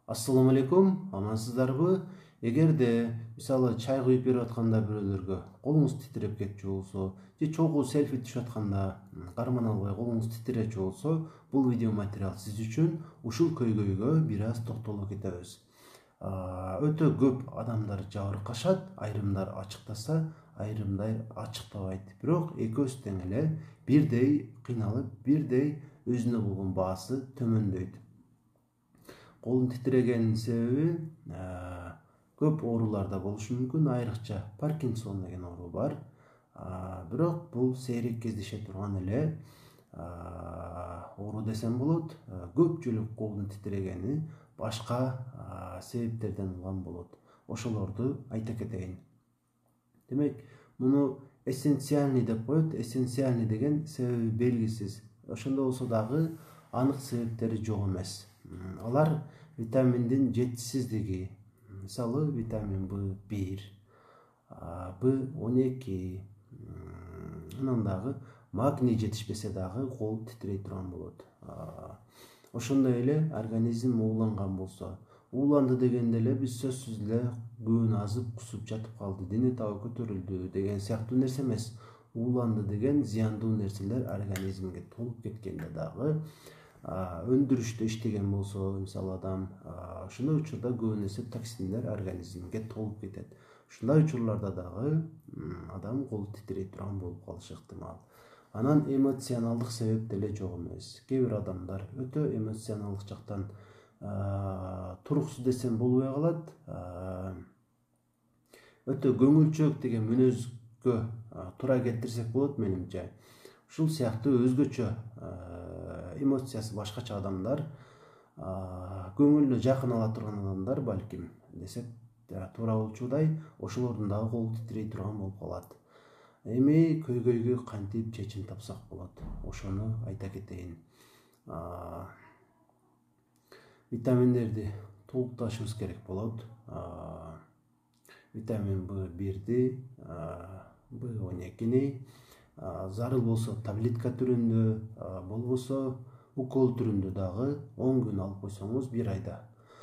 Ассаламу алейкум, амансыздарбы? Эгерде мисалы чай куюп берип атканда бирөөлөргө колуңуз титиреп кетчү болсо, же чогуу селфи түшүп атканда карман албай колуңуз титиречү болсо, бул видео материал сиз үчүн. Ушул көйгөйгө бир аз токтоло кетебиз. Өтө көп адамдар жабыркашат, айрымдар ачыктаса, айрымдар ачыктабайт. Бирок экөөсү тең эле бирдей кыйналып, бирдей өзүнө болгон баасы төмөндөйт. Колун титирегенин себеби көп ооруларда болушу мүмкүн, айрыкча Паркинсон деген оору бар. Бирок бул сейрек кездеше турган эле оору десем болот. Көпчүлүк колдун титирегени башка себептерден улам болот. Ошолорду айта кетейин. Демек, муну эссенциальный деп коет. Эссенциальный деген себеби белгисиз. Ошондой болсо дагы анык себептери жок эмес. Алар витаминдин жетишсиздиги, мисалы витамин B1, B12, анан дагы магний жетишпесе дагы кол титирей турган болот. Ошондой эле организм ууланган болсо, ууланды дегенде эле биз сөзсүз эле күн азып, кусуп жатып калды, дене табы көтөрүлдү деген сыяктуу нерсе эмес. Ууланды деген зыяндуу нерселер организмге толуп кеткенде дагы өндүрүштө иштеген болсо, мисалы адам, ошондой учурда көбүн эсе токсиндер организмге толуп кетет. Ушундай учурларда дагы адам кол титирей турган болуп калышы ыктымал. Анан эмоционалдык себеп деле жок эмес. Кээ бир адамдар өтө эмоционалдык жактан туруксуз десем болбой калат. Өтө көңүлчөөк деген мүнөзгө туура келтирсек болот менимче. Ушул сыяктуу өзгөчө эмоциясы башкача адамдар, көңүлүнө жакын ала турган адамдар балким десек туура болчудай, ошолордун дагы колу титирей турган болуп калат. Эми көйгөйгө кантип чечим тапсак болот? Ошону айта кетейин. Витаминдерди толукташыбыз керек болот. Витамин B1-ди, B12-ни зарыл болсо таблетка түрүндө, болбосо укол түрүндө дагы 10 күн алып койсоңуз, 1 айда.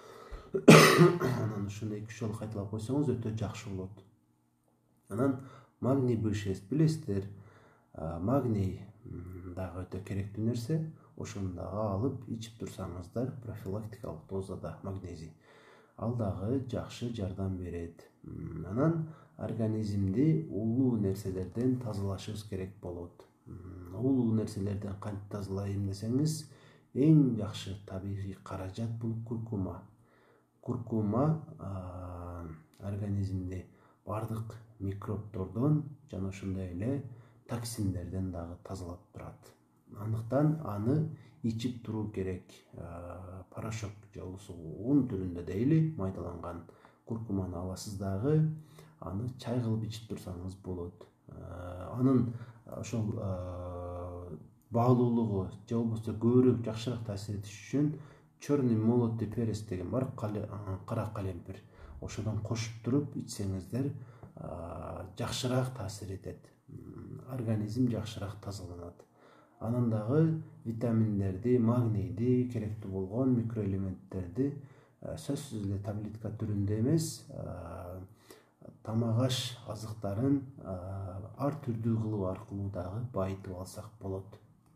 Анан ушуну 2-3 жолу кайталап койсоңуз өтө жакшы болот. Анан магний B6 билесиздер. Магний дагы өтө керектүү нерсе. Ошону дагы алып ичип турсаңыздар, профилактикалык дозада магнезий. Ал дагы жакшы жардам берет. Анан организмди уулуу нерселерден тазалашыбыз керек болот. Уулуу нерселерден кантип тазалайм десеңиз, эң жакшы табигый каражат бул куркума. Куркума организмди бардык микробтордон жана ошондой эле токсиндерден дагы тазалап турат. Андыктан аны ичип туруу керек. Порошок же болбосо ун түрүндө дейли майдаланган куркуманы аласыз дагы, аны чай кылып ичип турсаңыз болот. Анын ошол баалуулугу же болбосо көбүрөөк жакшыраак таасир этиш үчүн черный молотый перец деген бар, кара калемпир. Ошодон кошуп туруп ичсеңиздер жакшыраак таасир этет. Организм жакшыраак тазаланат. Анан дагы витаминдерди, магнийди, керектүү болгон микроэлементтерди сөзсүз эле таблетка түрүндө эмес, тамак аш азыктарын ар түрдүү кылуу аркылуу дагы байытып алсак болот.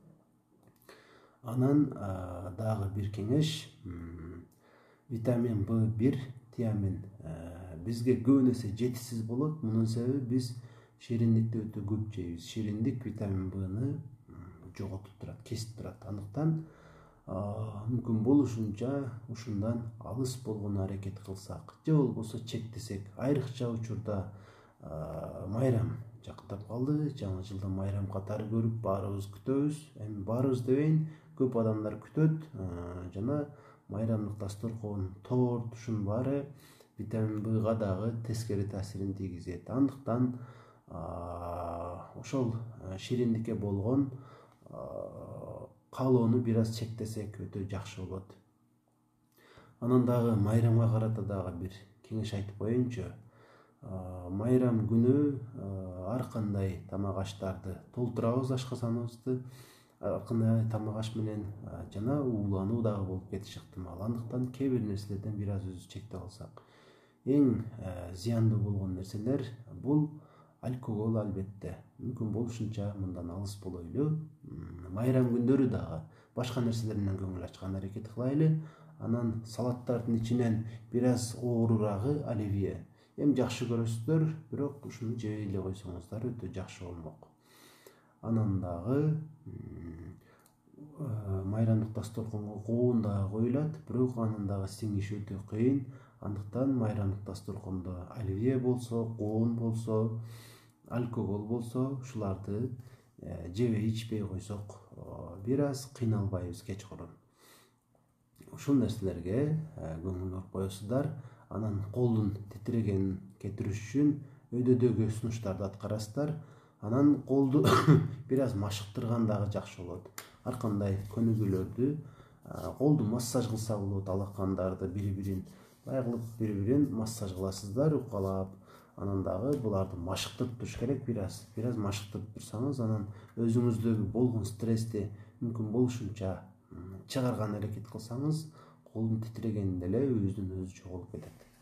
Анан дагы бир кеңеш, витамин B1, тиамин бизге көбүн эсе жетишсиз болот. Мунун себеби биз шириндикти өтө көп жейбиз. Шириндик витамин Б'ны жоготуп турат, кесип турат. Андыктан мүмкүн болушунча ушундан алыс болгону аракет кылсак, же болбосо чектесек. Айрыкча учурда майрам жактап калды. Жаңы жылда майрам катары көрүп баарыбыз күтөбүз. Эми баарыбыз дебейин, көп адамдар күтөт. Жана майрамдык дасторкон, торт, ушунун баары витамин Б'га дагы тескери таасирин тийгизет. Андыктан ошол шириндикке болгон каалоону бир аз чектесек өтө жакшы болот. Анан дагы майрамга карата дагы бир кеңеш айтып коеюнчу. Майрам күнү ар кандай тамак аштарды толтурабыз ашказаныбызды. акыркынай тамак аш менен жана уулануу дагы болуп кетиши ыктымал. Андыктан кээ бир нерселерден бир аз өзүбүздү чектеп алсак, эң зыяндуу болгон нерселер бул алкогол албетте. Мүмкүн болушунча мындан алыс болойлу. Майрам күндөрү дагы башка нерселер менен көңүл ачкан аракет кылайлы. Анан салаттардын ичинен бир аз оорурагы оливье. Эми жакшы көрөсүздөр, бирок ушуну жебей эле койсоңуздар өтө жакшы болмок. Анан дагы майрамдык дасторконго коон дагы коюлат, бирок анын дагы сиңиши өтө кыйын. Андыктан майрамдык дасторкондо оливье болсо, коон болсо, алкогол болсо, ушуларды жебей ичпей койсок, бир аз кыйналбайбыз кечкурун. Ушул нерселерге көңүл буруп коесуздар. Анан колдун титирегенин кетириш үчүн өйдөдөгү сунуштарды аткарасыздар. Анан колду бир аз машыктырган дагы жакшы болот. Ар кандай көнүгүүлөрдү колду массаж кылса болот, алакандарды бири-бирин массаж кыласыздар, укалап. Анан дагы буларды машыктырып туруш керек, бир аз машыктырып турсаңыз, анан өзүңүздөгү болгон стрессти мүмкүн болушунча чыгарган аракет кылсаңыз, колдун титирегени деле өзүнөн өзү жоголуп кетет.